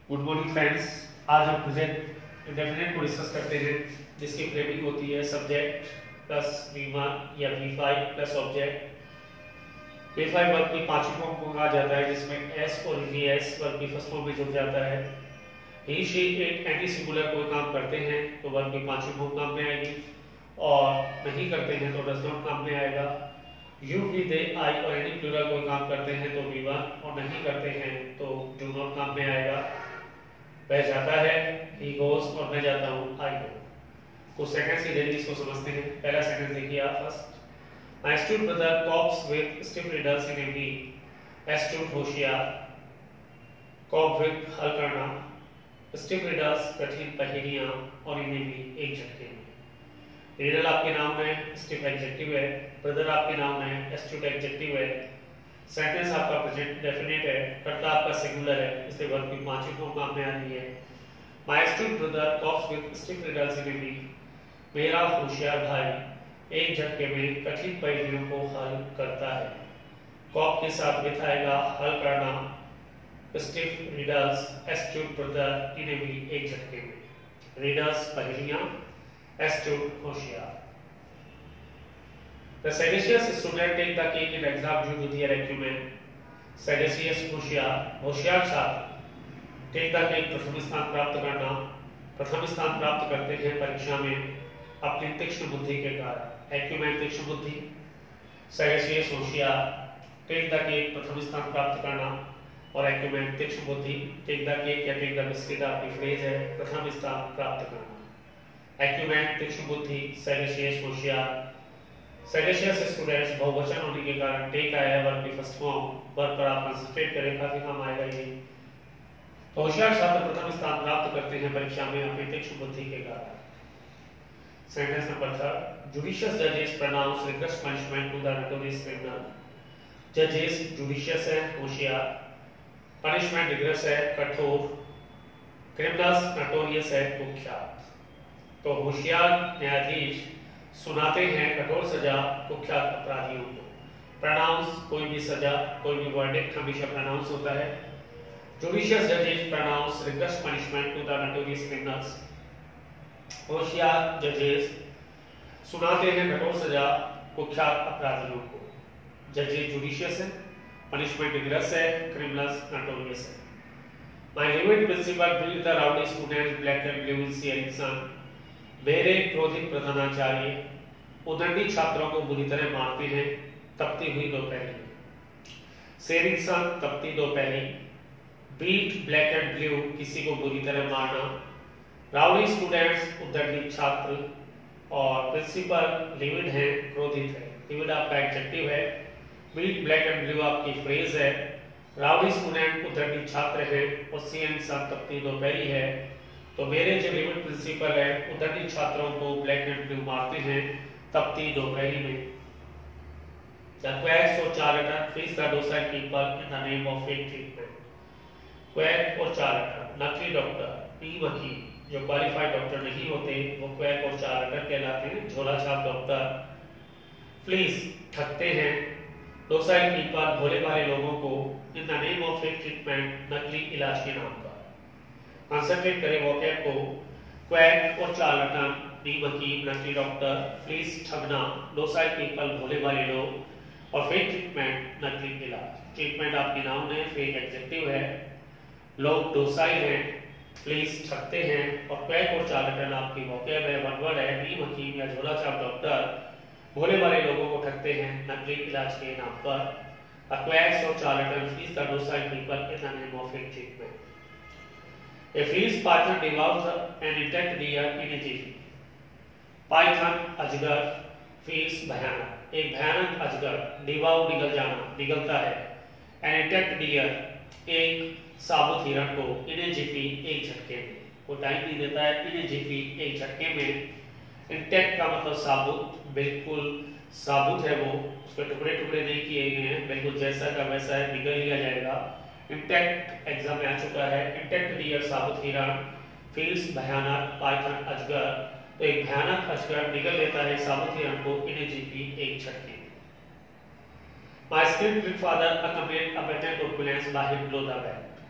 Good morning friends. आज हम present indefinite को डिस्कस करते हैं जिसकी फ्रेमिंग होती है सब्जेक्ट प्लस V1 या V5 plus object. V5 verb की पांचवी फॉर्म को कहा जाता है जिसमें S और VS वर्ब की फर्स्ट फॉर्म में जुड़ जाता है। He she it any singular कोई काम करते हैं तो वर्ब की पांचवी फॉर्म काम में आएगी और नहीं करते हैं तो डज नॉट काम में आएगा। यू वी दे आई और एनी प्लूरल कोई काम करते हैं तो V1 और नहीं करते हैं तो डू नॉट काम में आएगा। वह जाता है he goes और मैं जाता हूँ I go। कुछ सेंटेंस की डेली इसको समझते हैं। पहला सेंटेंस देखिए आप first. My astute brother copes with stiff riddles in a week. Astute होशियार, cope with हल करना, stiff riddles कठिन पहेलियां और इन्हें भी एक झटके में। रिडल आपके नाम में, स्टिफ एडजेक्टिव है, ब्रदर आपके नाम में, एस्ट्यूट एडजेक्टिव है, सेंटेंस आपका प्रेजेंट डेफिनेट है, कर्ता आपका सिंगुलर है, इसलिए वर्ब की पांचवी फॉर्म काम में आ रही है। My astute brother copes with stiff riddles in a week. मेरा होशियार भाई एक झटके में कठिन पहेलियों को हल करता है। कॉप के साथ विथ आएगा हल करना, stiff riddles, astute brother in a week एक झटके में। रिडल्स पहेलियां, एस्ट्यूट होशियार। The sagacious student take the cake in exam due to their acumen. Sagacious होशियार छात्र take the cake प्रथम स्थान प्राप्त करना, प्रथम स्थान प्राप्त करते हैं परीक्षा में अपनी तीक्ष्ण बुद्धि के कारण। acumen तीक्ष्ण बुद्धि, sagacious होशियार take the cake प्रथम स्थान प्राप्त करना और acumen तीक्ष्ण बुद्धि। take the cake या take the biscuit आपकी फ्रेज है, प्रथम स्थान प्राप्त करना। acumen तीक्ष्ण बुद्धि, sagacious होशियार। सैगेशियस स्टूडेंट्स बहुवचन होने के कारण टेक आया है वर्ब की फर्स्ट फॉर्म। वर्ब पर आप कंसंट्रेट करें, काफी काम आएगा ये। तो होशियार छात्र प्रथम स्थान प्राप्त करते हैं परीक्षा में अपनी तीक्ष्ण बुद्धि के कारण। Sentence number 3। जुडिशियस जजेस pronounce rigorous punishment to the notorious criminal. जजेस जुडिशियस है, होशियार, पनिशमेंट रिग्रेस है, कठोर, क्रिमिनल्स नोटोरियस है, कुख्यात। तो होशियार न्यायाधीश सुनाते हैं कठोर सजा कुख्यात अपराधियों को। प्रोनाउंस कोई भी सजा, कोई भी वर्डिक्ट हमेशा प्रोनाउंस होता है। जुडिशियस जजेस pronounce rigorous punishment to the notorious criminals. होशियार जजेस सुनाते हैं कठोर सजा कुख्यात अपराधियों को। जजेस जुडिशियस है, पनिशमेंट रिग्रेस है, क्रिमिनल्स नोटोरियस है। My livid principal beat the rowdy students black and blue in searing sun. मेरे क्रोधित प्रधानाचार्य उदंडी छात्रों को बुरी तरह मारते हैं तपती हुई दोपहर में। सेरिंग सन तपती दोपहरी, बीट ब्लैक एंड ब्लू किसी को बुरी तरह मारना, राउडी स्टूडेंट्स उदंडी छात्र और प्रिंसिपल लिविड है, क्रोधित है। लिविड आपका एडजेक्टिव है, बीट ब्लैक एंड ब्लू आपकी फ्रेज है, राउडी स्टूडेंट उदंडी छात्र है और सेरिंग सन तपती दोपहरी है। तो मेरे जो लिविड प्रिंसिपल है उदंडी छात्रों को ब्लैक एंड ब्लू मारते हैं तपती दोपहरी में। The quacks और charlatan face the docile people in the name of fake treatment. Quack और charlatan, नकली डॉक्टर, ई वकील, जो क्वालिफाइड डॉक्टर नहीं होते वो क्वैक और चार्लटन कहलाते हैं, झोला छाप डॉक्टर। प्लीज ठगते हैं, docile people भोले भाले लोगों को, in the name of fake treatment नकली इलाज के नाम पर। कंसंट्रेट करें वोकैब को। क्वैक और चार्लटन, डी वकील, नकली डॉक्टर, प्लीज ठगना, डोसाइल पीपल भोले भाले लोग और फेक ट्रीटमेंट नकली इलाज। ट्रीटमेंट आपकी नाउन है, फेक एडजेक्टिव है, लोग डोसाइल हैं, प्लीज ठगते हैं और क्वैक और चार्लटन आपकी वोकैब है, वन वर्ड है। डी वकील या झोला छाप डॉक्टर भोले भाले लोगों को ठगते हैं नकली इलाज के नाम पर। क्वैक्स और charlatan fleece the docile people in the name of fake treatment. A fierce python devours an intact deer in a jiffy. Python अजगर, fierce भयानक, एक भयानक अजगर, devour निगल जाना, निगलता है, an intact deer एक साबुत हिरण को, in a jiffy एक झटके में। वो टाइम नहीं देता है, in a jiffy एक झटके में। intact का मतलब साबुत, बिल्कुल साबुत है वो, उसके टुकड़े टुकड़े नहीं किए गए हैं, बिल्कुल जैसा का वैसा है, निगल लिया जाएगा। इंटैक्ट एग्जाम में आ चुका है। इंटैक्ट डियर साबुत हिरण, फील्स भयानक, पाइथन अजगर। तो एक भयानक अजगर निगल लेता है साबुत हिरण को इन ए जीपी एक झटके में। My script father accompanied a patent of plans by him below the bed.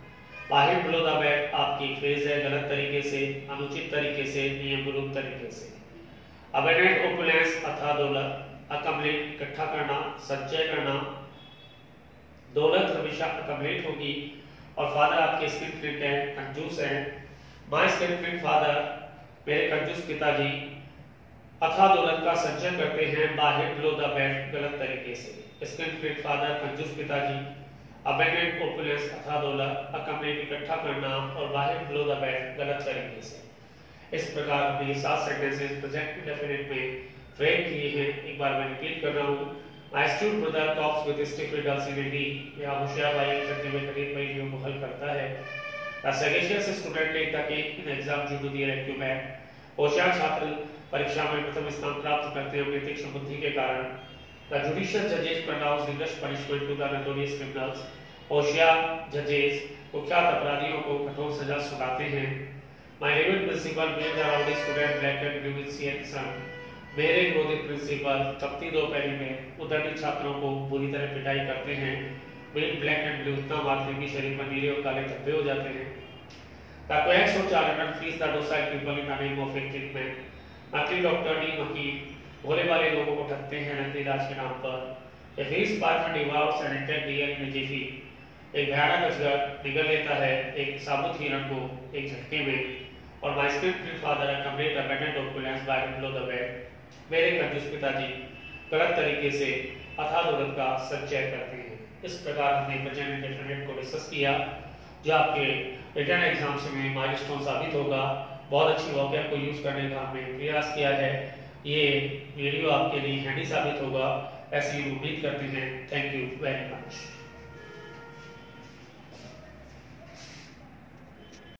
बाहर बिलो द बेल्ट आपकी फ्रेज है गलत तरीके से, अनुचित तरीके से, नियम विरुद्ध तरीके से। अबेंडेंट ओपुलेंस अथा दौलत, अकम्प्लीट इकट्ठा करना, संचय करना, दौलत हमेशा अकम्प्लीट होगी। और फादर आपके स्किनफ्लिंट है, कंजूस है। माय स्किनफ्लिंट फादर, मेरे कंजूस पिताजी अथा दौलत का संचय करते हैं बाहर बिलो द बेल्ट गलत तरीके से। स्किनफ्लिंट फादर, कंजूस पिताजी, अबेंडेंट ओपुलेंस अथा दौलत, अकम्प्लीट इकट्ठा करना और बाहर बिलो द बेल्ट गलत तरीके से। इस प्रकार हमने 7 सेंटेंसेस प्रेजेंट इंडेफिनिट में फ्रेम किए हैं। एक बार मैं रिपीट कर रहा हूँ। My astute brother talks with stiff riddles in a day, यह होशियार भाई चलते हुए कठिन पहेलियों को हल करता है। The sagacious student take the cake in exam due to the elective math, होशियार छात्र परीक्षा में प्रथम स्थान प्राप्त करते हैं अपनी तीक्ष्ण बुद्धि के कारण। द जुडिशियस जजेस pronounce the punishment to the notorious criminals, होशियार जजेस कुख्यात अपराधियों को कठोर सजा सुनाते हैं। My hated principal made the rowdy student black and blue with sea and sun, मेरे क्रोधित प्रिंसिपल तपती दोपहरी में उद्दंडी छात्रों को बुरी तरह पिटाई करते हैं। विद ब्लैक एंड ब्लू इतना मारते हैं कि शरीर पर नीले और काले धब्बे हो जाते हैं। द क्वैक्स और charlatan fleece the docile people in the name of a treatment, नकली डॉक्टर डी वकील भोले वाले लोगों को ठगते हैं नकली इलाज के नाम पर। A fierce python devours and intake deer in jiffy, एक भयानक अजगर निगल लेता है एक साबुत हिरण को एक झटके में। और my skinflint father accumulated abundant opulence by below the belt, मेरे कंजूस पिताजी गलत तरीके से अथा दौलत का संचय करते हैं। इस प्रकार हमने प्रेजेंट इंडेफिनिट को डिस्कस किया जो आपके रिटन एग्जाम्स में माइलस्टोन साबित होगा। बहुत अच्छी वोकैब को यूज करने का हमने प्रयास किया है। ये वीडियो आपके लिए हैंडी साबित होगा ऐसी उम्मीद करते हैं। Thank you very much.